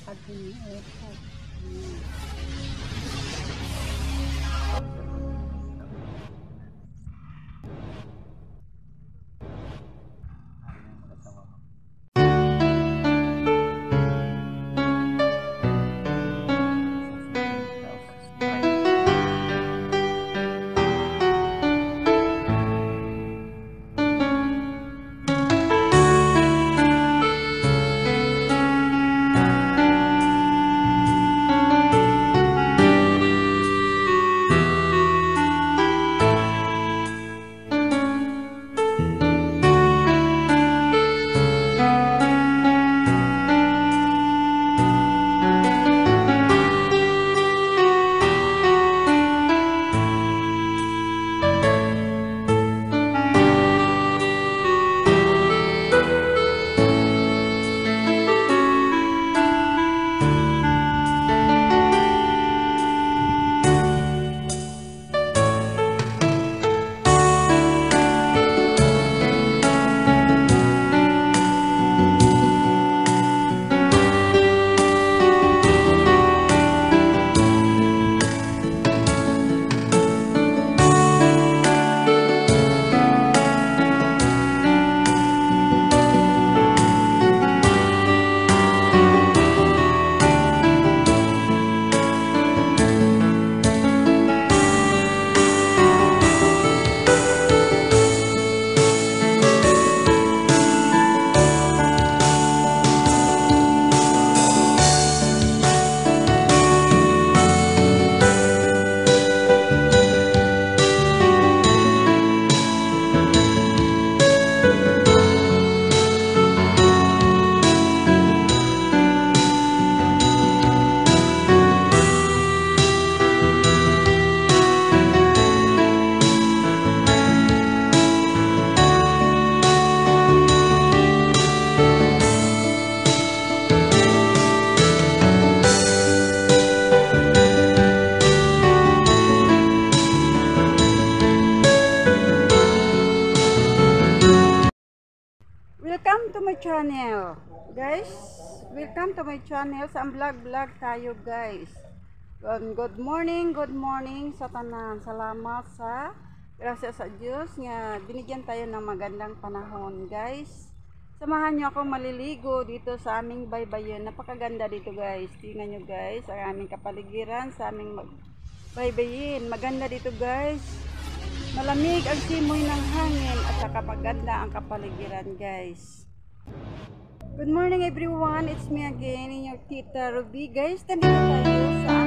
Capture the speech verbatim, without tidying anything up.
lakad din eh. Hmm. Welcome to my channel, guys. Welcome to my channel. Sa vlog-vlog tayo, guys. Good morning, good morning sa tanan. Salamat sa grasya sa Diyos nga binigyan tayo ng magandang panahon, guys. Samahan niyo ako maliligo dito sa aming baybayin. Napakaganda dito, guys. Tingnan niyo, guys, ang aming kapaligiran sa aming baybayin. Maganda dito, guys. Malamig ang simoy ng hangin at saka maganda ang kapaligiran, guys. Good morning everyone, it's me again, your Tita Ruby. Guys, nandito tayo sa